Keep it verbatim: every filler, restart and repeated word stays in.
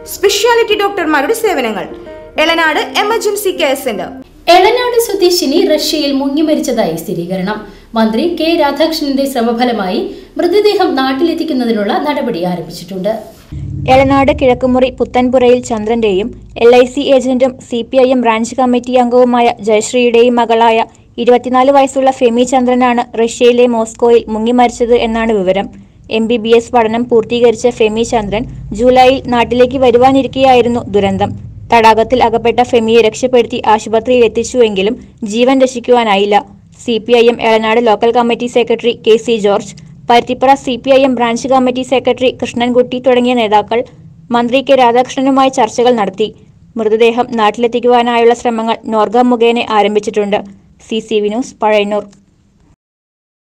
Speciality ഡോക്ടർമാരുടെ സേവനങ്ങൾ. Elanad emergency care centre. Elanad സ്വദേശിനി റഷ്യയിൽ മുങ്ങി മരിച്ചതായി സ്ഥിരീകരണം. മന്ത്രി കെ രാധാകൃഷ്ണന്റെ ശ്രമഫലമായി മൃതദേഹം നാട്ടിലെത്തിക്കുന്നതിനുള്ള നടപടി ആരംഭിച്ചിട്ടുണ്ട്. എളനാട് കിഴക്കുമുറി പുത്തൻപുരയിൽ ചന്ദ്രന്റെയും എൽ ഐ സി ഏജന്റും C P I M branch committee അംഗവുമായ ജയശ്രീയുടെയും മകളായ ഇരുപത്തിനാല് വയസ്സുള്ള ഫെമി ചന്ദ്രനാണ് റഷ്യയിലെ മോസ്കോയിൽ മുങ്ങി മരിച്ചത് എന്നാണ് വിവരം. എം ബി ബി എസ് പഠനം പൂർത്തീകരിച്ച ഫെമി ചന്ദ്രൻ ജൂലൈയിൽ നാട്ടിലേക്ക് വരുവാനിരിക്കെയായിരുന്നു ദുരന്തം. തടാകത്തിൽ അകപ്പെട്ട ഫെമിയെ രക്ഷപ്പെടുത്തി ആശുപത്രിയിൽ എത്തിച്ചുവെങ്കിലും ജീവൻ രക്ഷിക്കുവാനായില്ല. C P I M Elanad local committee secretary K C George, Paruthipura C P I M branch committee secretary Krishnankutty തുടങ്ങിയ നേതാക്കൾ മന്ത്രി കെ രാധാകൃഷ്ണനുമായി ചർച്ചകൾ നടത്തി. മൃതദേഹം നാട്ടിലെത്തിക്കുവാനായുള്ള ശ്രമങ്ങൾ നോർഗ മുഖേന ആരംഭിച്ചിട്ടുണ്ട്. C C V news, Pazhayannur.